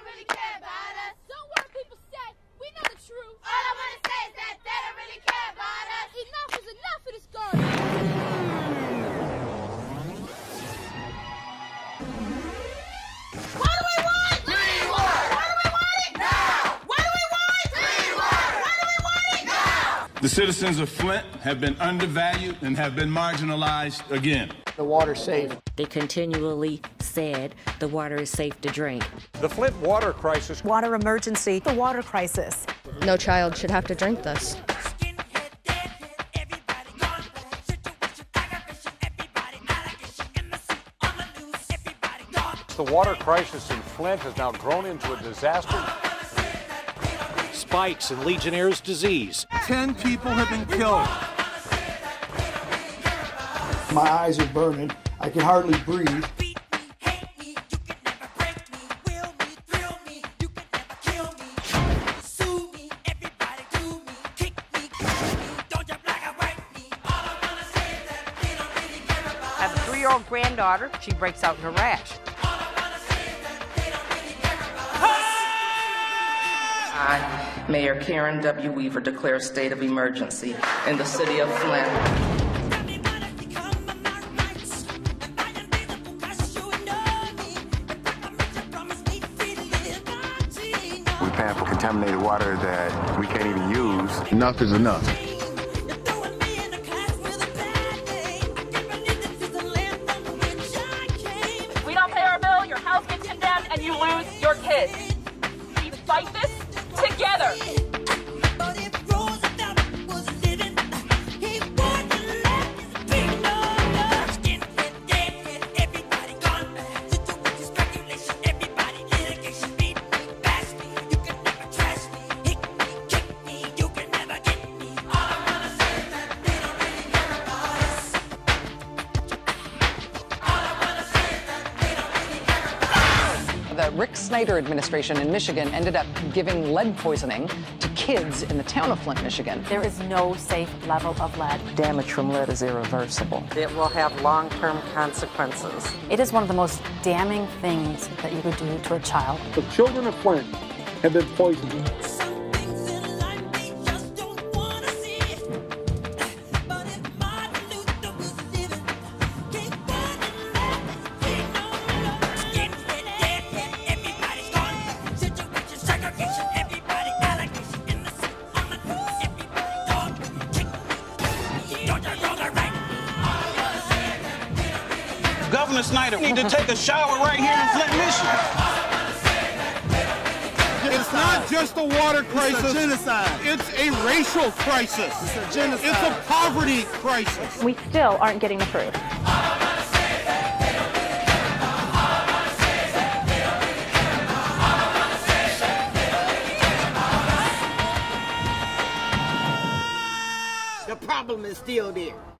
really care about us. Don't worry, people say, we know the truth. All I want to say is that they don't really care about us. Enough is enough of this garbage. What do we want? Clean water. What do we want it? Now. What do we want? Clean water. What do we want it? Now. The citizens of Flint have been undervalued and have been marginalized again. The water's safe. They continually said the water is safe to drink. The Flint water crisis. Water emergency. The water crisis. No child should have to drink this. The water crisis in Flint has now grown into a disaster. Spikes in Legionnaire's disease. 10 people have been killed. My eyes are burning. I can hardly breathe. I have a 3-year-old granddaughter. She breaks out in a rash. I, Mayor Karen W. Weaver, declare a state of emergency in the city of Flint. We're paying for contaminated water that we can't even use. Enough is enough. If we don't pay our bill, your house gets condemned and you lose your kids. We fight this together. The Rick Snyder administration in Michigan ended up giving lead poisoning to kids in the town of Flint, Michigan. There is no safe level of lead. Damage from lead is irreversible. It will have long-term consequences. It is one of the most damning things that you could do to a child. The children of Flint have been poisoned. Governor Snyder need to take a shower right here in Flint, Michigan. It's not just a water crisis. It's a genocide. It's a racial crisis. It's a genocide. It's a poverty crisis. We still aren't getting the proof. The problem is still there.